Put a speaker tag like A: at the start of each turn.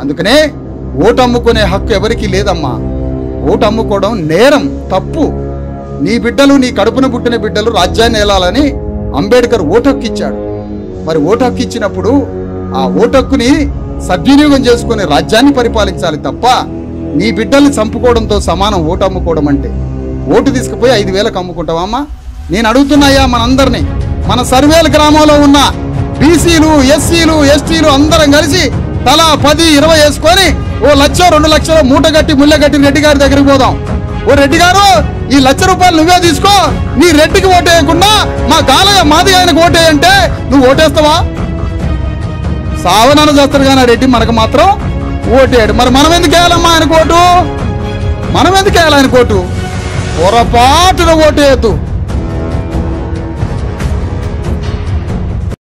A: అందుకనే ఓటు అమ్ముకునే హక్కు ఎవరికీ లేదమ్మా. ఓటు అమ్ముకోవడం నేరం, తప్పు. నీ బిడ్డలు, నీ కడుపున పుట్టిన బిడ్డలు రాజ్యాన్ని ఏలాలని అంబేద్కర్ ఓటు హక్కు ఇచ్చాడు. మరి ఓటు హక్కు ఇచ్చినప్పుడు ఆ ఓటు హక్కుని సద్వినియోగం చేసుకుని రాజ్యాన్ని పరిపాలించాలి తప్ప నీ బిడ్డల్ని చంపుకోవడంతో సమానం ఓటు అమ్ముకోవడం అంటే. ఓటు తీసుకుపోయి 5,000కు అమ్ముకుంటావా అమ్మా? నేను అడుగుతున్నాయా మనందరినీ, మన సర్వేల గ్రామంలో ఉన్న బీసీలు, ఎస్సీలు, ఎస్టీలు అందరం కలిసి తలా 10, 20 వేసుకొని 1,00,000, 2,00,000 మూట కట్టి ముళ్ళగట్టి రెడ్డి గారి దగ్గరికి పోదాం. ఓ రెడ్డి గారు, ఈ ₹1,00,000 నువ్వే తీసుకో, నీ రెడ్డికి ఓటేయకుండా మా గాలయ్య మాది ఆయనకు ఓటేయంటే నువ్వు ఓటేస్తావా? సావనాన చేస్తారు కానీ ఆ రెడ్డి మనకు మాత్రం ఓటేయాడు. మరి మనం ఎందుకు వేయాలమ్మా ఆయనకు ఓటు? మనం ఎందుకు వేయాలి ఆయనకు ఓటు? పొరపాటున ఓటేయద్దు.